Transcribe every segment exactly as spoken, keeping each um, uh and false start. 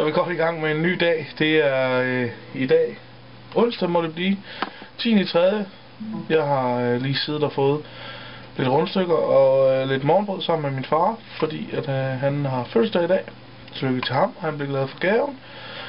vi godt i gang med en ny dag. Det er øh, i dag, onsdag må det blive, tiende tredje Jeg har øh, lige siddet og fået lidt rundstykker og øh, lidt morgenbrød sammen med min far, fordi at, øh, han har fødselsdag i dag. Tillykke til ham, han blev glad for gaven.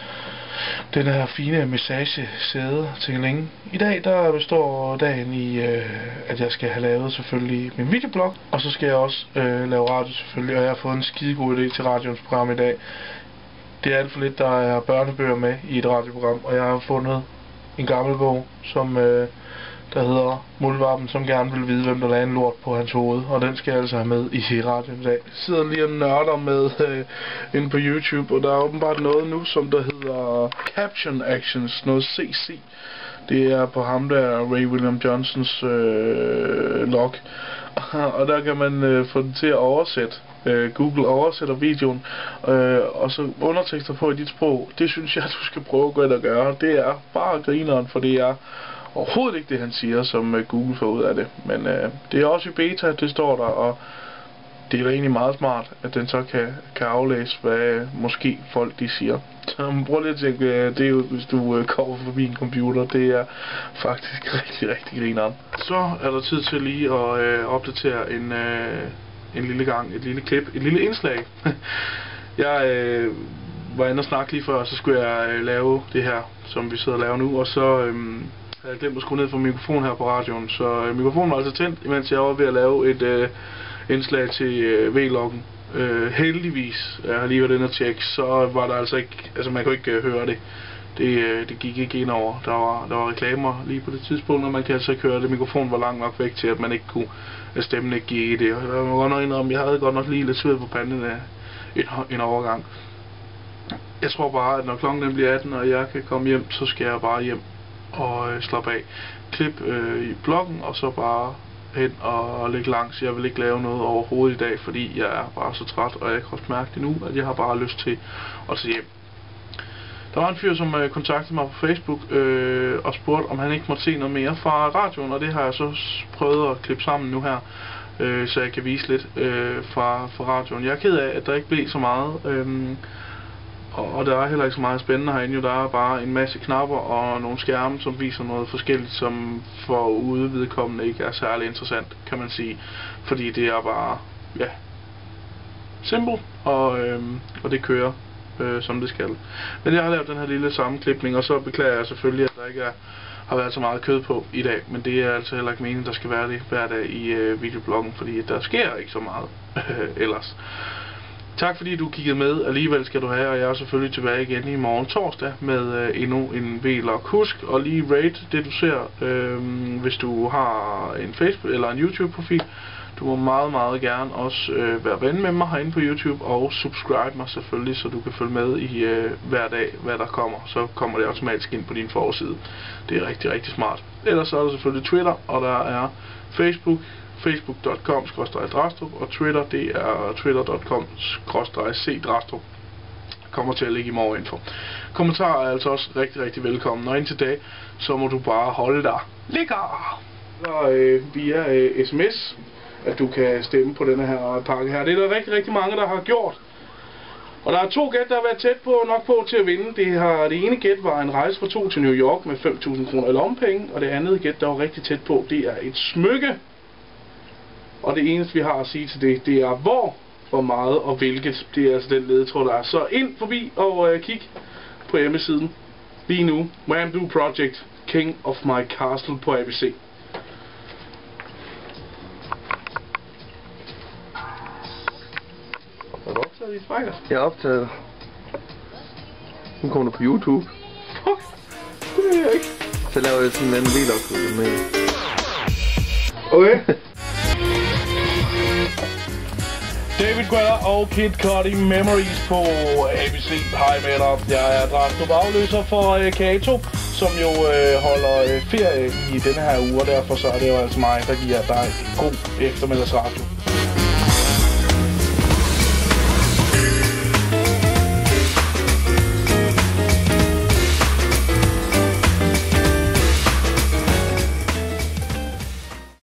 Den her fine massage-sæde til længe. I dag der består dagen i, øh, at jeg skal have lavet selvfølgelig min videoblog, og så skal jeg også øh, lave radio selvfølgelig, og jeg har fået en skidegod idé til radioens program i dag. Det er alt for lidt, der er børnebøger med i et radioprogram, og jeg har fundet en gammel bog, som øh, der hedder Muldvarpen, som gerne vil vide, hvem der lagde en lort på hans hoved, og den skal jeg altså have med i radioen i dag. Jeg sidder lige og nørder med øh, inde på YouTube, og der er åbenbart noget nu, som der hedder Caption Actions, noget C C. Det er på ham der, Ray William Johnsons øh, log, og der kan man øh, få den til at oversætte. Uh, Google oversætter videoen, uh, og så undertekster på i dit sprog. Det synes jeg, du skal prøve at gå ind og gøre. Det er bare grineren, for det er overhovedet ikke det, han siger, som uh, Google får ud af det. Men uh, det er også i beta, det står der, og det er da egentlig meget smart, at den så kan, kan aflæse, hvad uh, måske folk de siger. Så prøv lige at tænke uh, det er jo, hvis du uh, kommer forbi en computer. Det er faktisk rigtig, rigtig grineren. Så er der tid til lige at uh, opdatere en... Uh, en lille gang, et lille klip, et lille indslag. Jeg øh, var inde og snakke lige før, og så skulle jeg øh, lave det her, som vi sidder og laver nu, og så øh, havde jeg glemt at skrue ned for mikrofonen her på radioen, så øh, mikrofonen var altså tændt, imens jeg var ved at lave et øh, indslag til øh, V-loggen. Øh, heldigvis, jeg har lige været inde og tjekke, så var der altså ikke, altså man kunne ikke øh, høre det. Det, øh, det gik ikke ind over. Der var, der var reklamer lige på det tidspunkt, og man kan altså ikke høre det. Mikrofonen var langt nok væk til, at man ikke kunne, at stemmen ikke gik i det. Og jeg må godt nok indrømme, jeg havde godt nok lige lidt sved på panden af en, en overgang. Jeg tror bare, at når klokken den bliver atten, og jeg kan komme hjem, så skal jeg bare hjem og øh, slappe af. Klip øh, i bloggen, og så bare hen og, og lægge langs. Jeg vil ikke lave noget overhovedet i dag, fordi jeg er bare så træt, og jeg kan også mærke det nu, at jeg har bare lyst til at tage hjem. Der var en fyr, som øh, kontaktede mig på Facebook øh, og spurgte, om han ikke måtte se noget mere fra radioen, og det har jeg så prøvet at klippe sammen nu her, øh, så jeg kan vise lidt øh, fra, fra radioen. Jeg er ked af, at der ikke blev så meget, øh, og, og der er heller ikke så meget spændende herinde. Jo, der er bare en masse knapper og nogle skærme, som viser noget forskelligt, som for udevedkommende ikke er særlig interessant, kan man sige, fordi det er bare, ja, simpelt, og, øh, og det kører. Øh, som det skal. Men jeg har lavet den her lille sammenklipning, og så beklager jeg selvfølgelig, at der ikke er, har været så meget kød på i dag, men det er altså heller ikke meningen, der skal være det hver dag i øh, videobloggen, fordi der sker ikke så meget øh, ellers. Tak fordi du kiggede med, alligevel skal du have, og jeg er selvfølgelig tilbage igen i morgen torsdag med øh, endnu en V-log. Husk og lige rate det du ser, øh, hvis du har en Facebook eller en YouTube-profil. Du må meget, meget gerne også øh, være ven med mig herinde på YouTube, og subscribe mig selvfølgelig, så du kan følge med i øh, hver dag, hvad der kommer. Så kommer det automatisk ind på din forside. Det er rigtig, rigtig smart. Ellers så er der selvfølgelig Twitter, og der er Facebook, facebook punktum com skråstreg drastrup, og Twitter, det er twitter punktum com skråstreg c drastrup. Kommer til at ligge i morgeninfo. Kommentarer er altså også rigtig, rigtig velkommen, og indtil da, så må du bare holde dig lækker! Så øh, via øh, sms, at du kan stemme på denne her pakke her. Det er der rigtig, rigtig mange, der har gjort. Og der er to gæt, der har været tæt på, nok på til at vinde. Det, har, det ene gæt var en rejse fra to til New York med fem tusind kroner i lommepenge. Og det andet gæt, der var rigtig tæt på, det er et smykke. Og det eneste, vi har at sige til det, det er hvor, hvor meget og hvilket. Det er altså den ledetråd, der er. Så ind forbi og øh, kig på hjemmesiden. Lige nu, Wham-Do Project, King of My Castle på A B C. Jeg er optaget. Nu kommer du på YouTube. Fuck, det ved jeg ikke. Så laver jeg sådan en anden V-log med. Okay. David Guetta og Kid Cudi, Memories på A B C. Hej med dig. Jeg er Drastrup, afløser for uh, Kato, som jo uh, holder uh, ferie i denne her uge, og derfor så er det jo altså mig, der giver dig en god eftermiddagsradio.